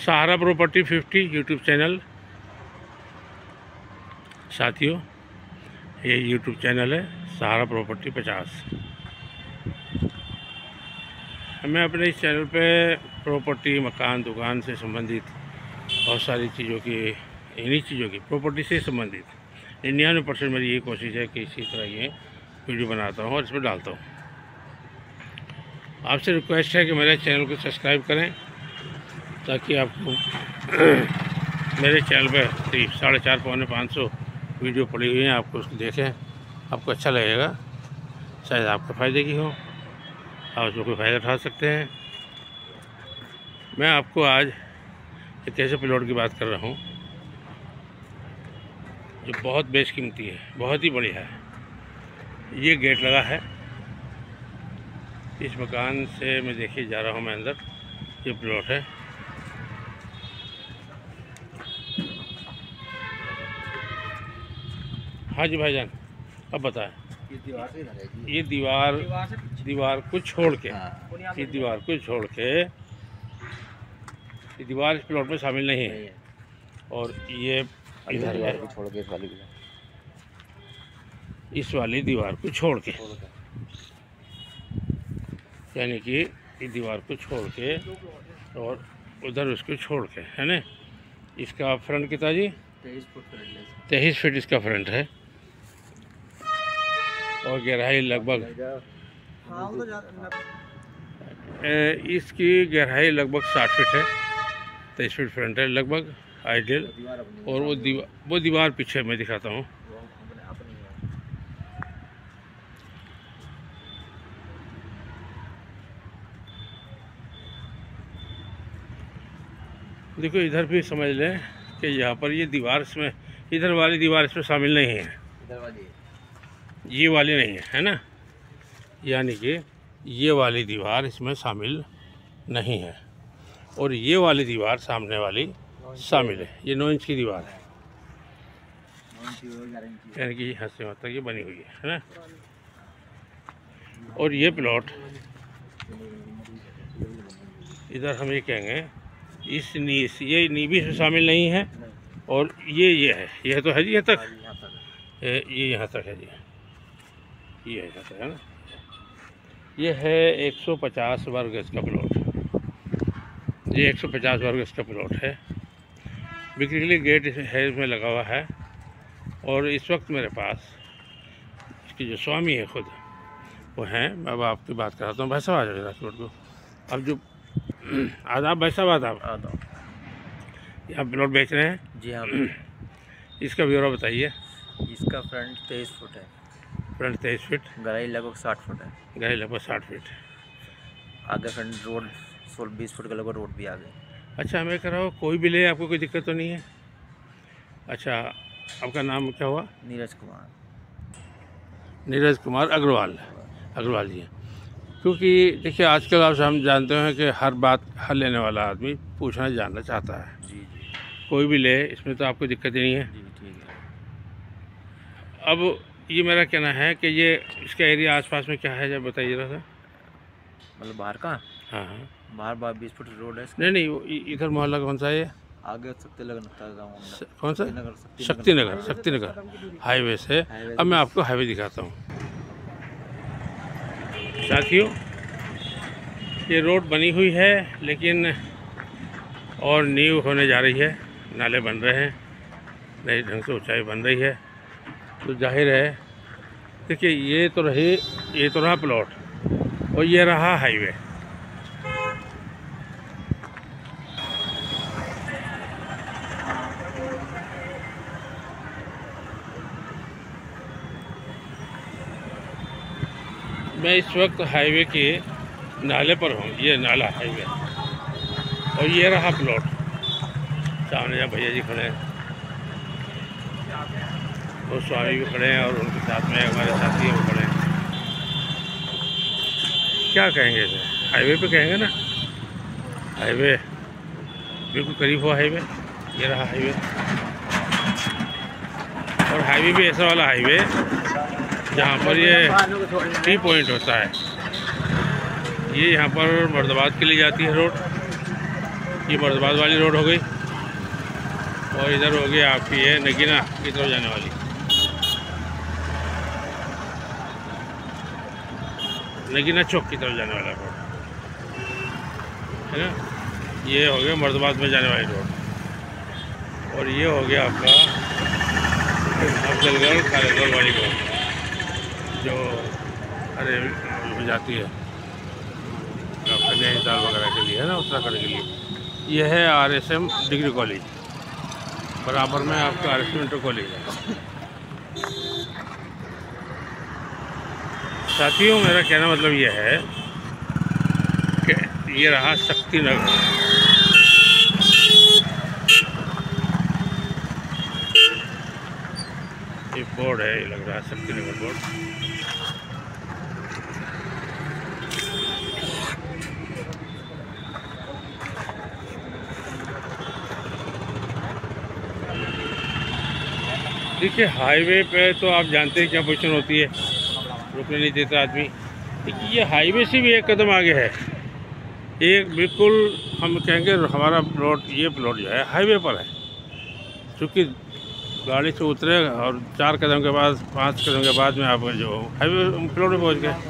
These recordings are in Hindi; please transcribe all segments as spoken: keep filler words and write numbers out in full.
सहारा प्रॉपर्टी फिफ्टी यूट्यूब चैनल। साथियों, ये यूट्यूब चैनल है सहारा प्रॉपर्टी पचास। हमें अपने इस चैनल पे प्रॉपर्टी, मकान, दुकान से संबंधित बहुत सारी चीज़ों की, इन्हीं चीज़ों की प्रॉपर्टी से संबंधित निन्यानवे परसेंट मेरी ये कोशिश है कि इसी तरह ये वीडियो बनाता हूँ और इसमें डालता हूँ। आपसे रिक्वेस्ट है कि मेरे चैनल को सब्सक्राइब करें ताकि आपको मेरे चैनल पर करीब साढ़े चार पौने पाँच सौ वीडियो पड़ी हुई हैं, आपको उसको देखें, आपको अच्छा लगेगा, शायद आपके फ़ायदे की हो, आप उसमें कोई फ़ायदा उठा सकते हैं। मैं आपको आज एक ऐसे प्लॉट की बात कर रहा हूँ जो बहुत बेशकीमती है, बहुत ही बढ़िया है। ये गेट लगा है इस मकान से, मैं देखिए जा रहा हूँ मैं अंदर। ये प्लॉट है, हाँ जी भाईजान, अब बताएं। ये दीवार से इधर है जी। ये दीवार दीवार को छोड़ के, हाँ। ये दीवार को छोड़ के ये दीवार इस प्लॉट में शामिल नहीं है। और ये इधर दीवार को छोड़ के इस वाली इस वाली दीवार को छोड़ के, यानी कि इस दीवार को छोड़ के और उधर उसको छोड़ के, है ना। इसका फ्रंट कितना जी? तेईस फुट तेईस फीट इसका फ्रंट है और गहराई लगभग, इसकी गहराई लगभग साठ फीट है। तेईस फीट फ्रंट है लगभग आइडियल। और वो दीवार वो दीवार पीछे मैं दिखाता हूँ। देखो इधर भी समझ लें कि यहाँ पर ये दीवार इसमें, इधर वाली दीवार इसमें शामिल नहीं है, इधर वाली ये वाली नहीं है, है ना। यानी कि ये वाली दीवार इसमें शामिल नहीं है और ये वाली दीवार सामने वाली शामिल है। ये नौ इंच की दीवार है, यानी कि यहाँ से वहाँ तक ये बनी हुई है, है ना। और ये प्लॉट इधर हम ये कहेंगे इस नी ये नी भी इसमें शामिल नहीं है और ये ये है, ये तो है जी यहाँ तक, ये यहाँ तक है जी, ये है यहाँ तक, है ना। ये है एक सौ पचास वर्ग गज का प्लॉट। ये एक सौ पचास वर्ग गज का प्लॉट है। बिक्री के लिए गेट है इसमें लगा हुआ है। और इस वक्त मेरे पास इसकी जो स्वामी है खुद वो हैं। अब आपकी बात कराता हूँ। भाई साहब आ जाएगा प्लॉट को। अब जो आदाब भाई साहब, आदाब आदाब। ये आप प्लॉट बेच रहे हैं जी हाँ। इसका ब्यौरा बताइए। इसका फ्रंट तेईस फुट है, फ्रंट तेईस फीट, गहराई लगभग साठ फुट है, गहराई लगभग साठ फीट। आगे फ्रंट रोड सोलह बीस फुट का लगभग रोड भी आगे। अच्छा, हमें कराओ, कोई भी ले, आपको कोई दिक्कत तो नहीं है? अच्छा, आपका नाम क्या हुआ? नीरज कुमार। नीरज कुमार अग्रवाल, अग्रवाल जी। क्योंकि देखिए आजकल आप हम जानते हैं कि हर बात हर लेने वाला आदमी पूछना जानना चाहता है। जी जी। कोई भी ले, इसमें तो आपको दिक्कत ही नहीं है। जी ठीक है। अब ये मेरा कहना है कि ये इसका एरिया आसपास में क्या है, जब बताइए जरा सा। मतलब बाहर का? हाँ हाँ, बाहर बाहर बीस फुट रोड है। नहीं नहीं, वो इ- इधर मोहल्ला कौन सा है ये? आगे शक्ति लगन स- कौन सा? शक्ति शक्तिनगर, शक्तिनगर हाईवे से। अब मैं आपको हाईवे दिखाता हूँ। साथियों, ये रोड बनी हुई है लेकिन और नींव होने जा रही है, नाले बन रहे हैं, नए ढंग से ऊंचाई बन रही है। तो जाहिर है, देखिए ये तो रही, ये तो रहा प्लॉट और ये रहा हाईवे। मैं इस वक्त हाईवे के नाले पर हूँ, ये नाला हाईवे, और ये रहा प्लॉट। सामने जहाँ भैया जी खड़े हैं, वो स्वामी भी खड़े हैं और उनके साथ में हमारे साथी वो खड़े हैं। क्या कहेंगे इसे? हाईवे पे कहेंगे ना, हाईवे बिल्कुल करीब हुआ हाईवे। ये रहा हाईवे, और हाईवे भी ऐसा वाला हाईवे जहाँ पर ये टी पॉइंट होता है। ये यहाँ पर मुर्दाबाद के लिए जाती है रोड, ये मुरादाबाद वाली रोड हो गई और इधर हो गई आपकी ये नगीना की तरफ जाने वाली। नगीना चौक की तरफ जाने वाला रोड है ना। ये हो गया मुरादाबाद में जाने वाली रोड और ये हो गया आपका अफजलगढ़ खालिदगढ़ वाली रोड जो अरे जाती है आपका नैनीताल वगैरह के लिए है ना, उत्तराखंड के लिए। यह है R S M degree college, बराबर में आपका R S M inter college है। साथियों, मेरा कहना मतलब यह है कि ये रहा शक्ति नगर। ये बोर्ड है, ये लग रहा है शक्ति नगर बोर्ड। देखिए, हाईवे पे तो आप जानते हैं क्या पोजीशन होती है, रुकने नहीं देता आदमी। देखिए, ये हाईवे से भी एक कदम आगे है। एक बिल्कुल हम कहेंगे हमारा प्लॉट, ये प्लॉट जो है हाईवे पर है। क्योंकि गाड़ी से उतरे और चार कदम के बाद, पाँच कदम के बाद में आप जो हाईवे प्लॉट में पहुँच गए।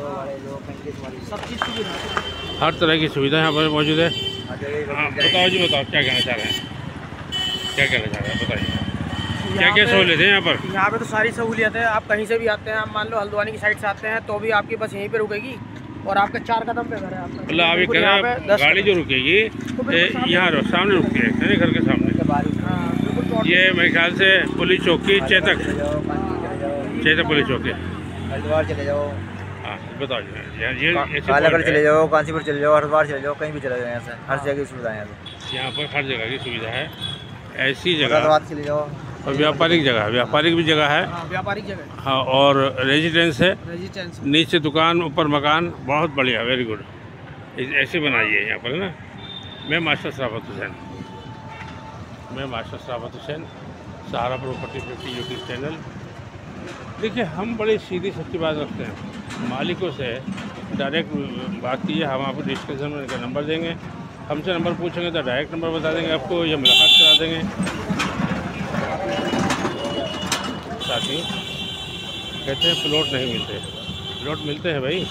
हर तरह की सुविधा यहाँ पर मौजूद है। हाँ, बताओ जी, बताओ क्या कहना चाह रहे हैं, क्या कहना चाह रहे हैं बताइए, क्या क्या सहूलियत है यहाँ पर? यहाँ पे तो सारी सहूलियत है। आप कहीं से भी आते हैं, आप मान लो हल्द्वानी की साइड से आते हैं तो भी आपकी बस यहीं पे रुकेगी और आपके चार कदम पे घर है आपका। मतलब आप ये कह रहे हैं गाड़ी जो रुकेगी यहाँ सामने रुकती है, घर के सामने। ये मेरे ख्याल से पुलिस चौकी चेतक चेतक पुलिस चौकी। हरिद्वार चले जाओ, हाँ बताओ जी, ये कालागढ़ चले जाओ, कांचीपुर चले जाओ, हरिद्वार चले जाओ, कहीं भी चले जाओ। यहाँ से हर जगह की सुविधा है। यहाँ पर हर जगह की सुविधा है। ऐसी जगह चले जाओ और व्यापारिक जगह, व्यापारिक भी जगह है। हाँ, व्यापारिक जगह। हाँ, और रेजिडेंस है, रेजिडेंस, नीचे दुकान, ऊपर मकान। बहुत बढ़िया, वेरी गुड। ऐसे बनाइए यहाँ पर ना। मैं मास्टर शराफत हुसैन मैं master Sharafat Hussain Sahara property fifty YouTube channel. देखिए, हम बड़ी सीधी सच्ची बात रखते हैं। मालिकों से डायरेक्ट बात कीजिए, हम आपको डिस्क्रिप्शन में इनका नंबर देंगे। हमसे नंबर पूछेंगे तो डायरेक्ट नंबर बता देंगे आपको, या मुलाकात करा देंगे। साथी कहते हैं प्लॉट नहीं मिलते, प्लॉट मिलते हैं भाई।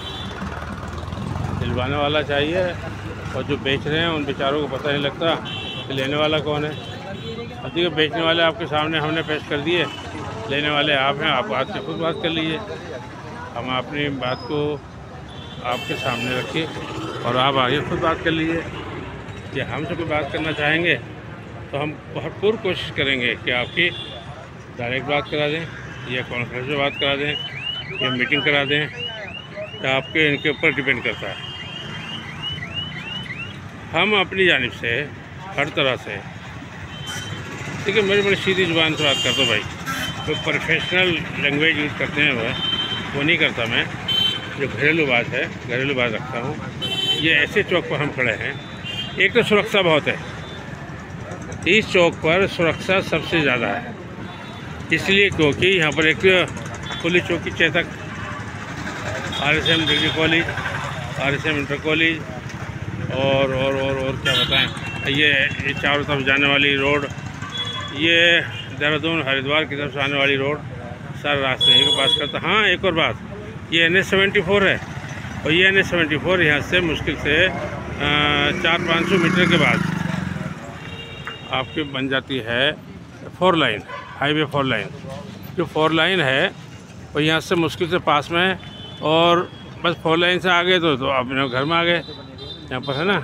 दिलवाने वाला चाहिए, और जो बेच रहे हैं उन बेचारों को पता नहीं लगता कि लेने वाला कौन है। अब देखिए, बेचने वाले आपके सामने हमने पेश कर दिए, लेने वाले आप हैं। आप बात से खुद बात कर लीजिए। हम अपनी बात को आपके सामने रखिए और आप आगे खुद बात कर लीजिए। कि हमसे कोई बात करना चाहेंगे तो हम भरपूर कोशिश करेंगे कि आपकी डायरेक्ट बात करा दें, या कॉन्फ्रेंस में बात करा दें, या मीटिंग करा दें। या आपके इनके ऊपर डिपेंड करता है। हम अपनी जानिब से हर तरह से, देखिए मेरी बड़ी सीधी ज़ुबान से बात करता हूँ भाई। तो प्रोफेशनल लैंग्वेज यूज़ करते हैं वह वो नहीं करता मैं। जो घरेलू बात है, घरेलू बात रखता हूँ। ये ऐसे चौक पर हम खड़े हैं, एक तो सुरक्षा बहुत है। इस चौक पर सुरक्षा सबसे ज़्यादा है, इसलिए क्योंकि यहाँ पर एक पुलिस चौकी Chetak, R S M degree college, R S M inter college, और और और और क्या बताएं, ये ये चारों तरफ जाने वाली रोड, ये देहरादून हरिद्वार की तरफ से आने वाली रोड, सारे रास्ते यहीं को पास करता। हाँ, एक और बात, ये एन एच सेवेंटी फोर है, और ये एन एच सेवेंटी फोर यहाँ से मुश्किल से चार पाँच सौ मीटर के बाद आपकी बन जाती है four lane, highway four lane. जो फोर लाइन है वो यहाँ से मुश्किल से पास में है, और बस फोर लाइन से आ गए तो, तो अपने घर में आ गए। यहाँ पर है ना,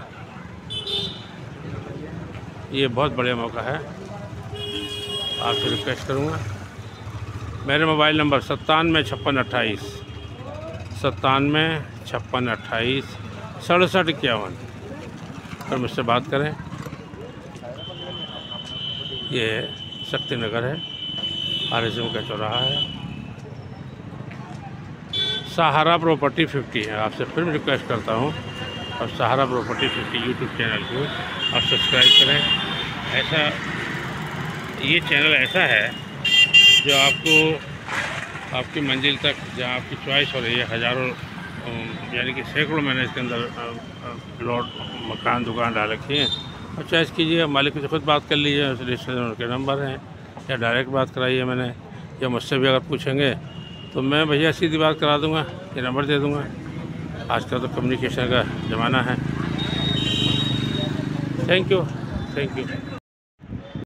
ये बहुत बढ़िया मौका है। आपसे रिक्वेस्ट करूँगा, मेरे मोबाइल नंबर सत्तानवे छप्पन अट्ठाईस सत्तानवे छप्पन अट्ठाईस सड़सठ इक्यावन पर मुझसे बात करें। ये शक्ति नगर है, आर एस एम का चौराहा है। सहारा प्रॉपर्टी फिफ्टी है। आपसे फिर रिक्वेस्ट करता हूँ, और Sahara property fifty YouTube channel को आप सब्सक्राइब करें। ऐसा ये चैनल ऐसा है जो आपको आपकी मंजिल तक, जहाँ आपकी चॉइस हो रही है, हज़ारों यानी कि सैकड़ों मैंने इसके अंदर प्लॉट मकान दुकान डाल रखी हैं। और चॉइस कीजिए, मालिक से खुद बात कर लीजिए, रजिस्ट्रेशन उनके नंबर हैं, या डायरेक्ट बात कराइए मैंने, या मुझसे भी अगर पूछेंगे तो मैं भैया सीधी बात करा दूँगा, ये नंबर दे दूँगा। आजकल तो कम्युनिकेशन का ज़माना है। Thank you thank you.